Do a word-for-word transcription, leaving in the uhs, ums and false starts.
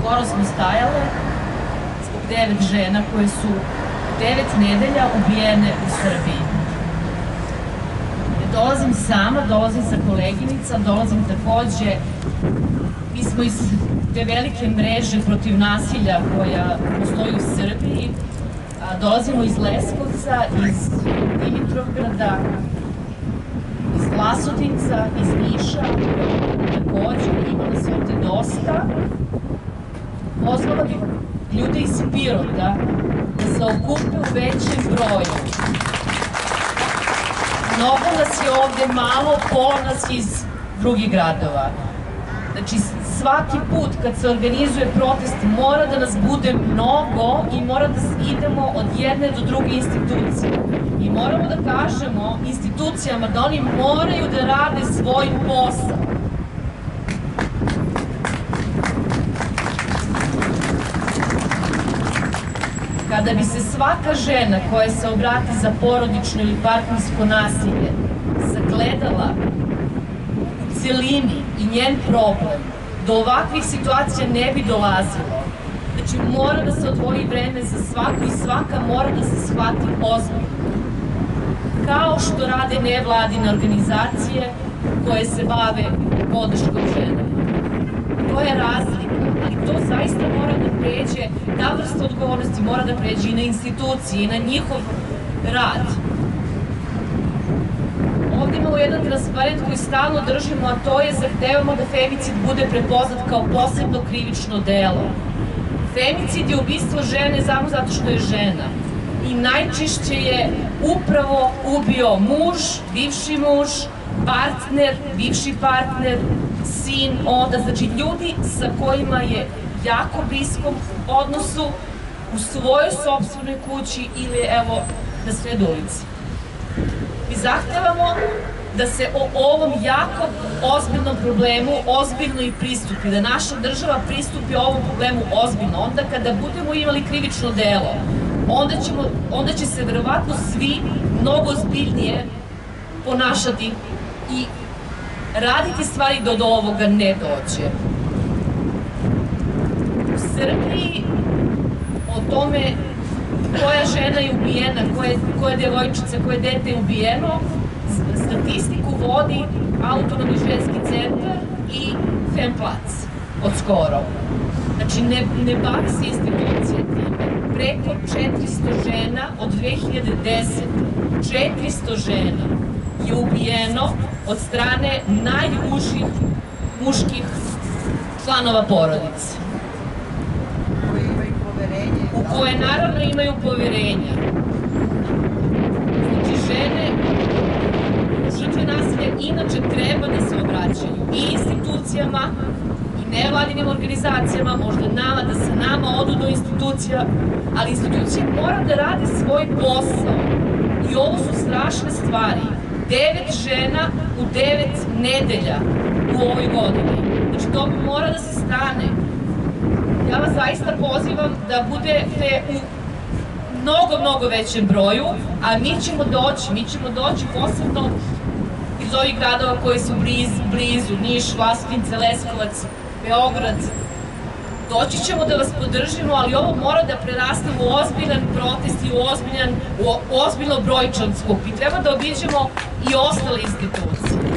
skoro smo stajale zbog devet žena koje su devet nedelja ubijene u Srbiji. Ne dolazim sama, dolazim sa koleginica, dolazim takođe, mi smo iz te velike mreže protiv nasilja koja postoji u Srbiji, dolazimo iz Leskovca, iz Dimitrovgrada, iz Vlasotinca, iz Niša, takođe, ima nas ovde dosta. Pozvala bih ljude iz Pirota da se okupe u većem broju. Mnogo nas je ovde malo, pola nas iz drugih gradova. Znači, svaki put kad se organizuje protest mora da nas bude mnogo i mora da idemo od jedne do druge institucije. I moramo da kažemo institucijama da oni moraju da rade svoj posao. Kada bi se svaka žena koja se obrati za porodično ili partnersko nasilje sagledala u celini i njen problem, do ovakvih situacija ne bi dolazilo. Znači, mora da se odvoji vreme za svaku i svaka mora da se shvati ozbiljno. Kao što rade nevladine organizacije koje se bave podrškom ženama. To je razlika, ali to zaista mora da pređe, ta vrsta odgovornosti mora da pređe i na institucije i na njihov rad. Ovde imamo jedan transparent koji stalno držimo, a to je zahtevamo da femicid bude prepoznat kao posebno krivično delo. Femicid je ubistvo žene samo zato što je žena. I najčešće je upravo ubio muž, bivši muž, partner, bivši partner, sin, onda, znači ljudi sa kojima je jako bliskom odnosu u svojoj sopstvenoj kući ili evo na sred ulici. Mi zahtevamo da se o ovom jako ozbiljnom problemu ozbiljno i pristupi, da naša država pristupi ovom problemu ozbiljno. Onda kada budemo imali krivično delo, onda će se verovatno svi mnogo ozbiljnije ponašati i raditi stvari da do ovoga ne dođe. U Srbiji o tome koja žena je ubijena, koja devojčica, koje dete je ubijeno, statistiku vodi Autonomni ženski centar i Femplac od skoro. Znači, ne bavi se institucija time. Preko četiristo žena od dve hiljade desete. četiristo žena je ubijeno od strane najužih muških članova porodice. U koje naravno imaju poverenja. Znači, žene, žrtve nasilja inače treba da se obraćaju i institucijama i nevladinim organizacijama, možda nama, da se nama odu do institucija, ali institucije mora da rade svoj posao. I ovo su strašne stvari. Devet žena u devet nedelja u ovoj godini. Znači, to mora da se stane. Ja vas zaista pozivam da budete u mnogo, mnogo većem broju, a mi ćemo doći, mi ćemo doći posebno iz ovih gradova koji su blizu, Niš, Vlasotince, Leskovac, Beograd. Doći ćemo da vas podržimo, ali ovo mora da preraste u ozbiljan protest i u ozbiljno brojčan skup. I treba da obiđemo i ostale institucije.